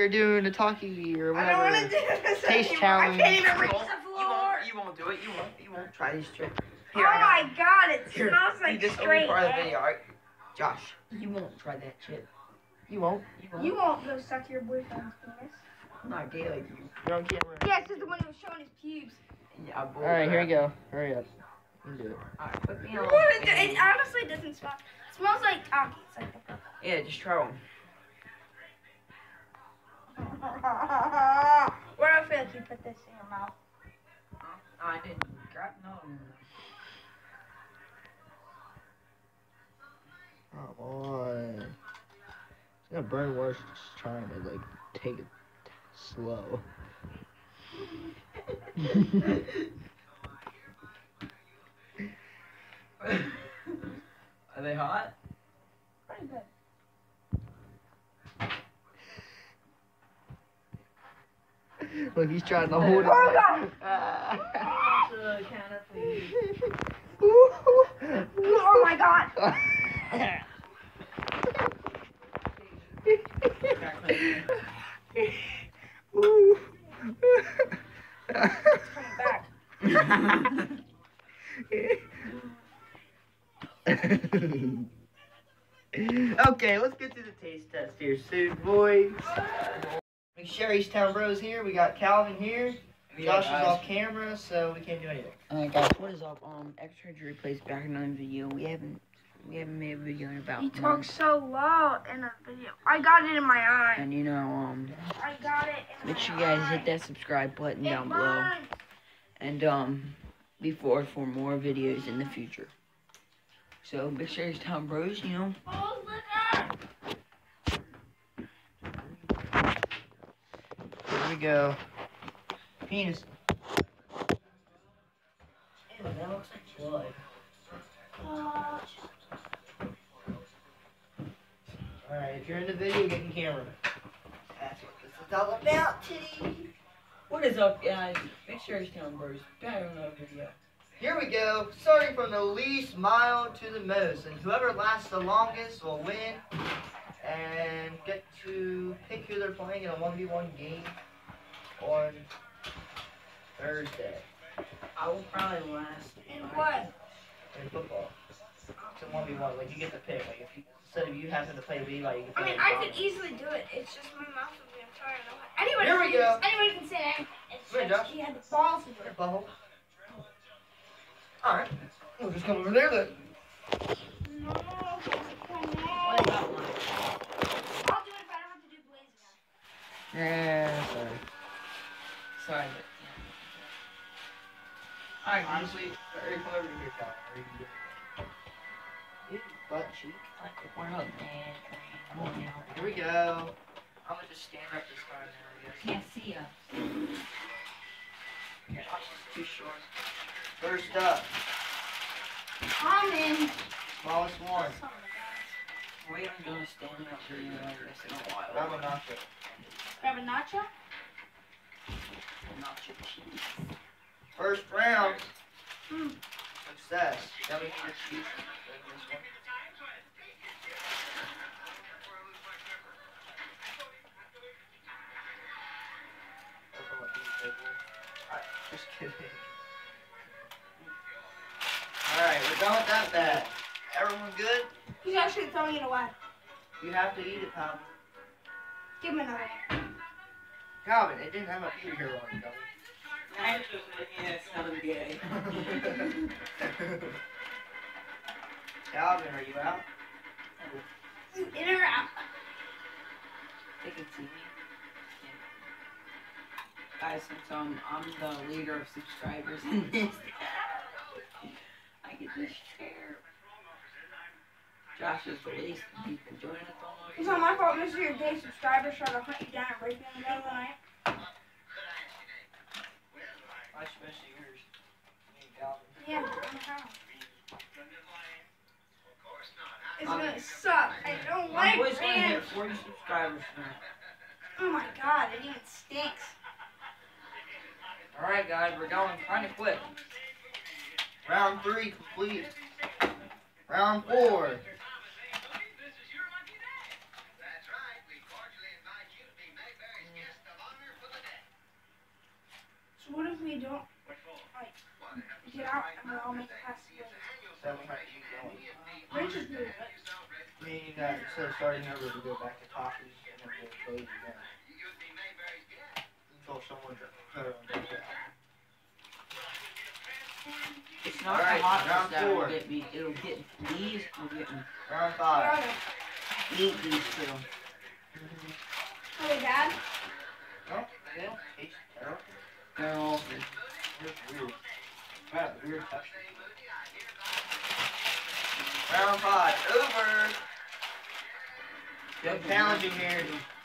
are doing a talkie or whatever. I don't want to do this Taste anymore. challenge. I can't even reach the floor. You won't do it. You won't try these tricks. Oh my god, it smells like this straight part of the egg. video, alright? Josh, you won't try that shit. You won't. You won't go suck your boyfriend's penis. I'm not gay like you. You're on camera. Yes, this is the one who was showing his pubes. Yeah, Alright, here we go. Hurry up. You can do it. Alright, put me on. It honestly doesn't smell. It smells like talkies. Like Yeah, just try one. Where do I feel like you put this in your mouth? I didn't grab no. Come on. It's gonna burn worse just trying to like take it slow. Are they hot? Pretty good. Look, he's trying to hold it. Oh god! Oh my god! It's coming back. Okay, let's get to the taste test here soon, boys. McSherrystown Bros here. We got Calvin here. Josh is off camera, so we can't do anything. Alright guys, what is up? Extra injury plays back in another video. We haven't made a video in about He talks so loud in a video. I got it in my eye. and you know, I got it in make my sure you guys eye. hit that subscribe button It down below. burns. And before for more videos in the future. So Big Sherry's Town Bros, you know. Oh, look at Here we go. Penis. Ew, that looks like blood. Alright, if you're in the video, get in camera. That's what this is all about, titty. What is up, guys? Big Sherry's Town Bros, back in another video. Here we go. Starting from the least mile to the most. And whoever lasts the longest will win. And get to pick who they're playing in a 1v1 game on Thursday. I will probably last. In what? In football. It's a 1v1. Like, you get to pick. Like, if you, instead of you having to play B, like, you can I play mean, I could easily do it. It's just my mouth would be. I'm trying to know. Anybody Here we go. Anybody can say that. It's Wait, just Josh. he had the balls to do it. Butthole. Alright. We'll just come over there then. No. What about one? I'll do it if I don't have to do Blaze again. Yeah, sorry. Sorry, but yeah. Alright, Honestly, very clever to hear, Calvin. Butt cheek. like the world, man. Come on now. Here we go. I'm gonna just stand up this time now, I guess. Can't see us. Josh is too short. First up, I'm in. smallest one. We haven't done a stand up video like this in a while. Grab a nacho. Grab a nacho. Nacho cheese. First round, Mm. success. Now we need to choose this one. Just kidding. Alright, we're done with that bag. Everyone good? He's actually throwing it away. You have to eat it, Calvin. Give him another one. Calvin, it didn't have a finger here on it, Calvin. Yeah, it's not a gay. Calvin, are you out? In or out? They can see me. Guys, since I'm the leader of subscribers in this, I get this chair. Josh is the least. He's been joining us all It's not my fault. Most of your gay subscribers try to hunt you down and rape you in the middle of the night. Especially yours. Me and Calvin. Yeah, I don't know how. It's gonna suck. I don't My like boy's gonna hit ranch. 40 subscribers soon. Oh my god, it even stinks. Alright guys, we're going kinda quick. Round 3 complete. Round 4. What if we don't, like, get out and we'll all make it past the Then we have to keep going. Rich is doing it. Meaning that instead of starting over, we go back to copies and then we'll close again. Until someone's hurt on the ground. It's not Alright, the hot round that will four. get me. It'll get these. Will get me. Round 5. Eat these two. Are they bad? No, they don't taste terrible. They're awful. They're weird. Wow, weird texture. Round 5, over. Getting challenging here.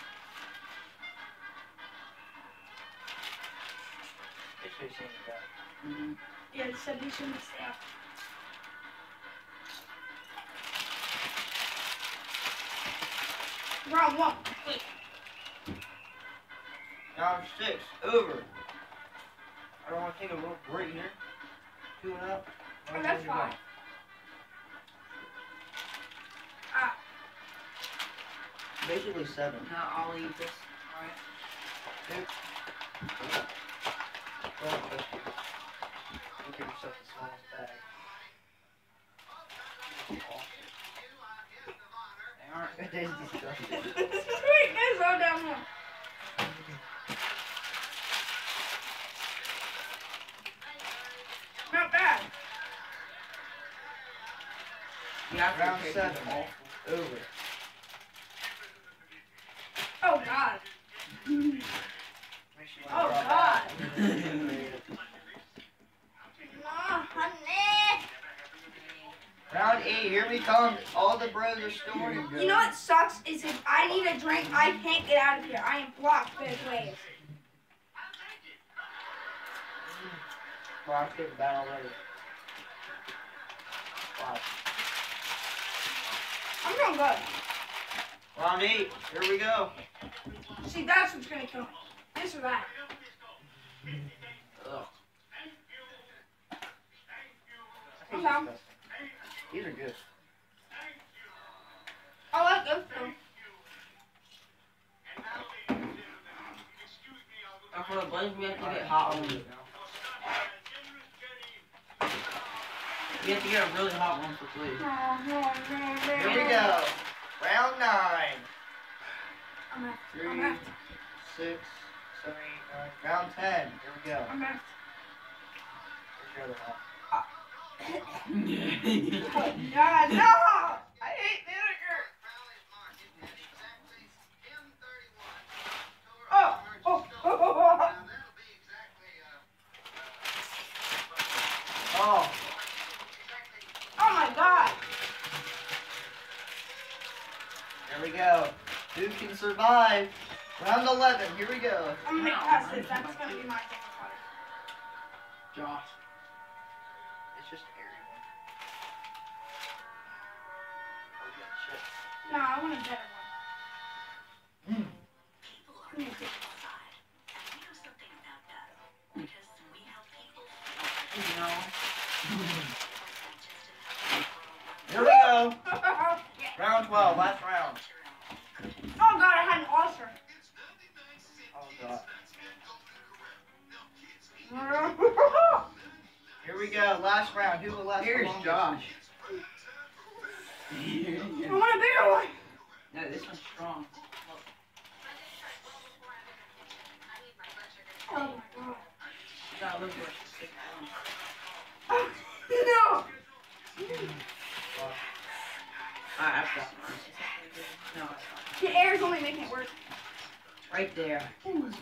Basically the same as that. Mm-hmm. Yeah, it said we shouldn't stay up. Round 1. Round 6, over. I don't want to take a little break here. 2 and up. Oh, that's fine. Basically 7. Now I'll eat this. Alright. Look at yourself the smallest bag. They aren't. It is disgusting. Wait, guys, all down one. Not bad. Yeah, Round 7, over. Oh, God. Make sure you Oh, drop God. that. No, honey. Round 8, here we come. All the bros are storing. You know what sucks is if I need a drink, I can't get out of here. I am blocked both ways. Brock's getting bad already. Wow. I'm doing good. Round 8, here we go. See, that's what's gonna kill me. This or that. Ugh. I'm down. These are good. I like this too. And for the blaze, we have to get hot ones. We have to get a really hot one for blaze. Here we go. Round 9. I'm left. 3, I'm left. 6, 7, 8, 9. Round 10. Here we go. I'm left. Here's your other half. Oh, God, no! I hate vinegar. Oh, oh, oh, oh, Oh, oh my God. there we go. Who can survive? Round 11. Here we go. I'm gonna make past this. That's gonna be my thing. Josh. It's just an airy one. Oh, we got shit. No, I want a better one. Mm. You know. Here we go. Round 12. Last round. Oh God, I had an ulcer. Oh, God. Here we go. Last round. Who will last the Here's longest? Josh. I want a bigger one. No, this one's strong. Oh my God. That looks like a sick one. Oh, no. I've got one. No, it's not. The air's only making it worse. Right there. Ooh.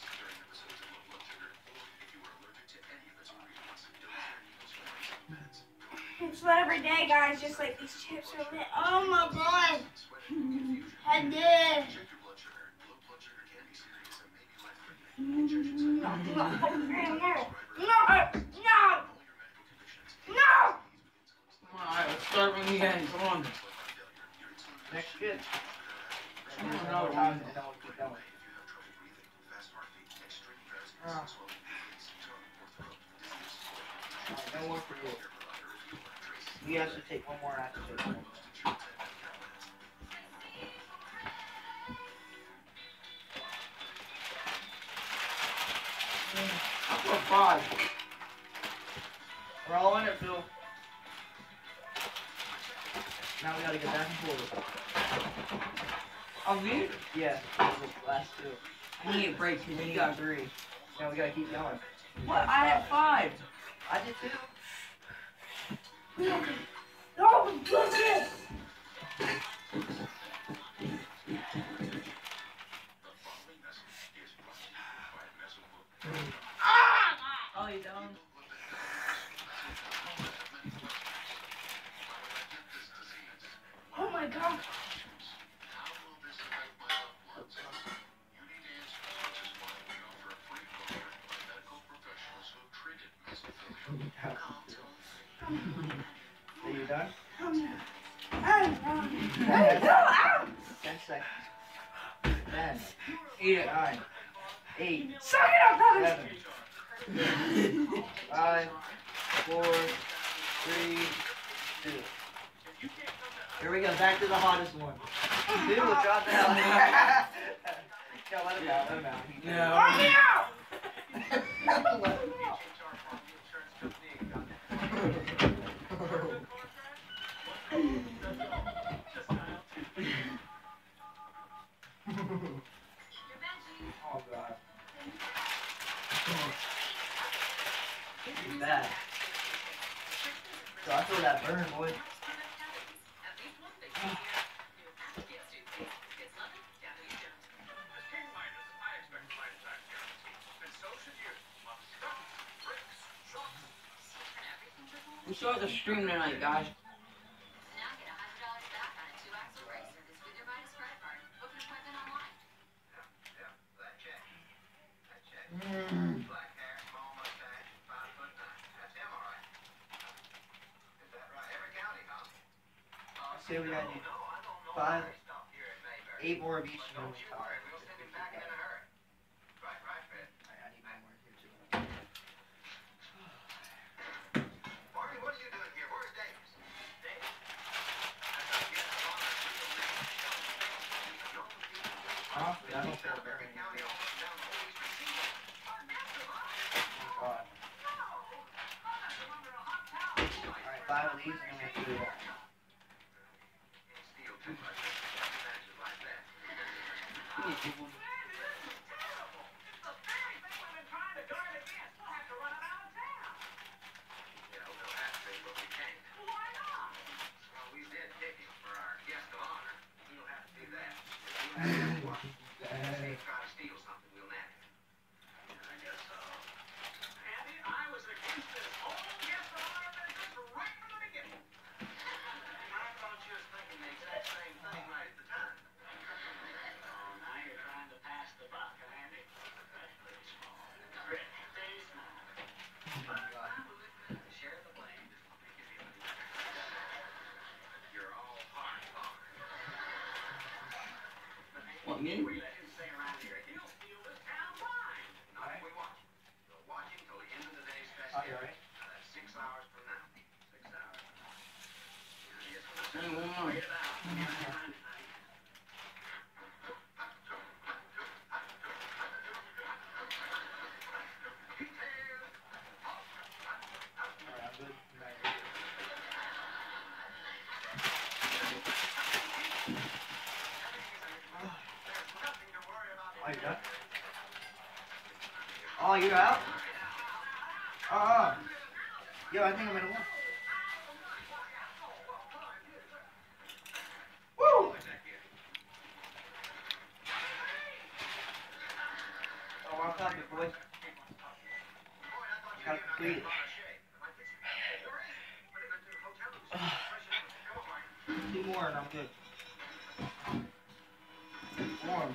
It's lit every day, guys. Just like these chips are lit. Oh my God. I did. No, no, no, no, no. Alright, let's start from the end. Come on. Next shit. Oh, And no. then we'll keep going. Alright, no more for you. You have to take one more. I have to take one more. I feel God. We're all in it, Phil. Now we gotta get back and forth. Oh, me? Yeah, last two. I need a break because you got 3. Now we gotta keep going. What? I have 5. I did too. No, goodness! Oh, you don't? Oh my god. Are you done? 10 seconds. 10, Eat it. 9, 8, Suck it up, brother! 7, 5, 4, 3, 2. Here we go, back to the hottest one. Dude, we'll drop it out. Go, let him out, let him out. No. Let me out! Let him out. Oh god. This is bad. So I feel that burn, boy. We still have to stream tonight, guys. See what we gotta do. 5, 8 more of each. And then we talk. I need one more here too. Honestly, I don't feel very good. Oh god. Alright, 5 of these and then we have to do that. What, me? Oh, you alright? Alright, I'm good. Oh, you're done? Oh, you're out? Yo, I think I'm gonna win. Woo! Oh, I'll copy it, boys. Gotta complete it. 2 more and I'm good. Warm.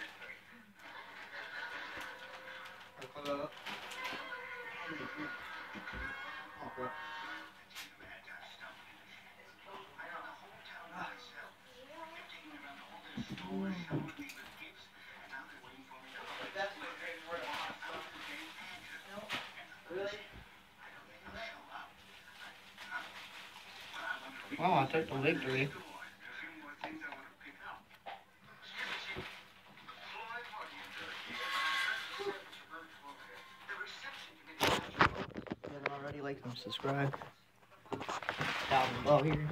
Okay. Well, I took the victory. everybody like and subscribe down below here.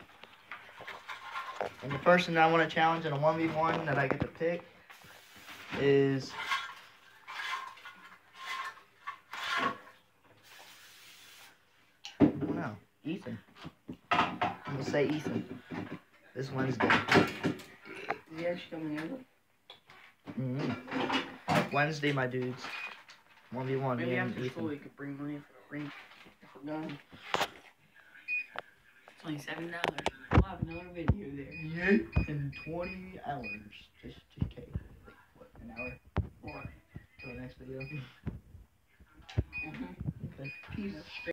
And the person that I want to challenge in a 1v1 that I get to pick is I don't know, Ethan. I'm gonna say Ethan. This Wednesday. Is he actually coming over? Wednesday, my dudes. 1v1. Maybe me and after Ethan. school we could bring money for we're done. It's only $7. We'll have another video there. Yeah. In 20 hours. Just kidding. Like, what, an hour? Or Till the next video. okay. Okay. Peace.